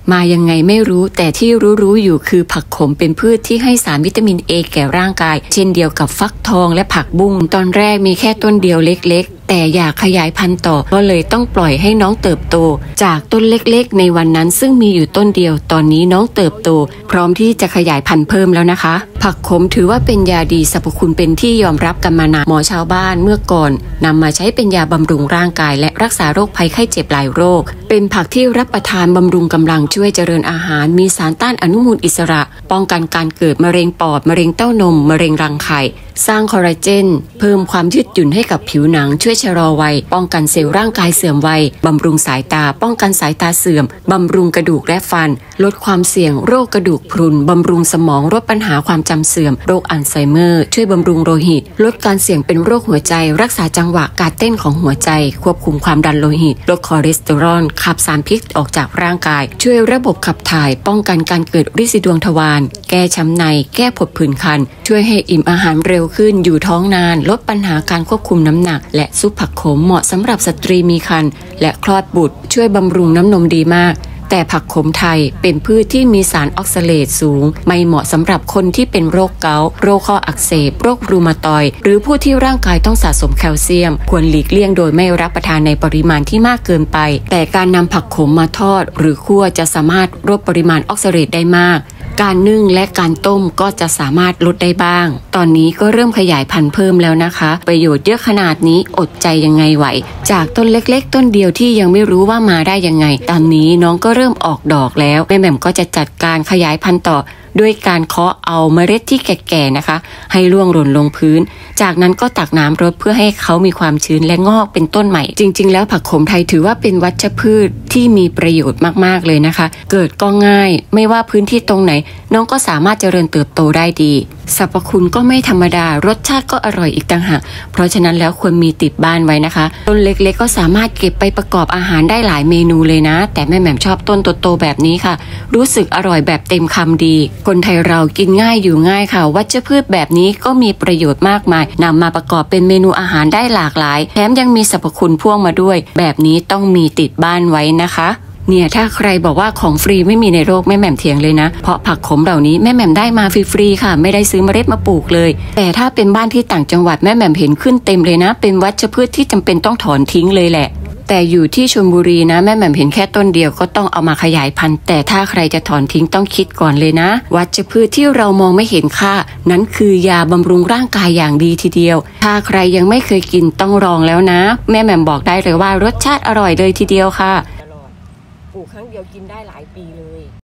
มายังไงไม่รู้แต่ที่รู้อยู่คือผักขมเป็นพืชที่ให้สารวิตามินเอแก่ร่างกายเช่นเดียวกับฟักทองและผักบุ้งตอนแรกมีแค่ต้นเดียวเล็กๆแต่อยากขยายพันธุ์ต่อก็เลยต้องปล่อยให้น้องเติบโตจากต้นเล็กๆในวันนั้นซึ่งมีอยู่ต้นเดียวตอนนี้น้องเติบโตพร้อมที่จะขยายพันธุ์เพิ่มแล้วนะคะผักขมถือว่าเป็นยาดีสรรพคุณเป็นที่ยอมรับกันมานานหมอชาวบ้านเมื่อก่อนนำมาใช้เป็นยาบำรุงร่างกายและรักษาโรคภัยไข้เจ็บหลายโรคเป็นผักที่รับประทานบำรุงกำลังช่วยเจริญอาหารมีสารต้านอนุมูลอิสระป้องกันการเกิดมะเร็งปอดมะเร็งเต้านมมะเร็งรังไข่สร้างคอลลาเจนเพิ่มความยืดหยุ่นให้กับผิวหนังช่วยชะลอวัยป้องกันเซลล์ร่างกายเสื่อมวัยบำรุงสายตาป้องกันสายตาเสื่อมบำรุงกระดูกและฟันลดความเสี่ยงโรคกระดูกพรุนบำรุงสมองลดปัญหาความจำเสื่อมโรคอัลไซเมอร์ช่วยบำรุงโลหิตลดการเสี่ยงเป็นโรคหัวใจรักษาจังหวะการเต้นของหัวใจควบคุมความดันโลหิตลดคอเลสเตอรอลขับสารพิษออกจากร่างกายช่วยระบบขับถ่ายป้องกันการเกิดริดสีดวงทวารแก้ช้ำในแก้ผดผื่นคันช่วยให้อิ่มอาหารเร็วขึ้นอยู่ท้องนานลดปัญหาการควบคุมน้ำหนักและซุปผักขมเหมาะสำหรับสตรีมีครรภ์และคลอดบุตรช่วยบำรุงน้ำนมดีมากแต่ผักขมไทยเป็นพืชที่มีสารออกซาเลตสูงไม่เหมาะสำหรับคนที่เป็นโรคเกาต์โรคข้ออักเสบโรครูมาตอยด์หรือผู้ที่ร่างกายต้องสะสมแคลเซียมควรหลีกเลี่ยงโดยไม่รับประทานในปริมาณที่มากเกินไปแต่การนำผักขมมาทอดหรือคั่วจะสามารถลดปริมาณออกซาเลตได้มากการนึ่งและการต้มก็จะสามารถลดได้บ้างตอนนี้ก็เริ่มขยายพันธุ์เพิ่มแล้วนะคะประโยชน์เยอะขนาดนี้อดใจยังไงไหวจากต้นเล็กๆต้นเดียวที่ยังไม่รู้ว่ามาได้ยังไงตอนนี้น้องก็เริ่มออกดอกแล้วแม่แหม่มก็จะจัดการขยายพันธุ์ต่อด้วยการเคาะเอาเมล็ดที่แก่ๆนะคะให้ร่วงหล่นลงพื้นจากนั้นก็ตักน้ำรดเพื่อให้เขามีความชื้นและงอกเป็นต้นใหม่จริงๆแล้วผักขมไทยถือว่าเป็นวัชพืชที่มีประโยชน์มากๆเลยนะคะเกิดก็ง่ายไม่ว่าพื้นที่ตรงไหนน้องก็สามารถเจริญเติบโตได้ดีสรรพคุณก็ไม่ธรรมดารสชาติก็อร่อยอีกต่างหากเพราะฉะนั้นแล้วควรมีติดบ้านไว้นะคะต้นเล็กๆก็สามารถเก็บไปประกอบอาหารได้หลายเมนูเลยนะแต่แม่แหม่มชอบต้นโตๆแบบนี้ค่ะรู้สึกอร่อยแบบเต็มคำดีคนไทยเรากินง่ายอยู่ง่ายค่ะวัชพืชแบบนี้ก็มีประโยชน์มากมายนำมาประกอบเป็นเมนูอาหารได้หลากหลายแถมยังมีสรรพคุณพ่วงมาด้วยแบบนี้ต้องมีติดบ้านไว้นะคะเนี่ยถ้าใครบอกว่าของฟรีไม่มีในโลกแม่แหม่มเถียงเลยนะเพราะผักขมเหล่านี้แม่แหม่มได้มาฟรีๆค่ะไม่ได้ซื้อเมล็ดมาปลูกเลยแต่ถ้าเป็นบ้านที่ต่างจังหวัดแม่แหม่มเห็นขึ้นเต็มเลยนะเป็นวัชพืชที่จำเป็นต้องถอนทิ้งเลยแหละแต่อยู่ที่ชลบุรีนะแม่แหม่มเห็นแค่ต้นเดียวก็ต้องเอามาขยายพันธุ์แต่ถ้าใครจะถอนทิ้งต้องคิดก่อนเลยนะวัชพืชที่เรามองไม่เห็นค่านั้นคือยาบำรุงร่างกายอย่างดีทีเดียวถ้าใครยังไม่เคยกินต้องลองแล้วนะแม่แหม่มบอกได้เลยว่ารสชาติอร่อยเลยทีเดียวค่ะปลูกครั้งเดียวกินได้หลายปีเลย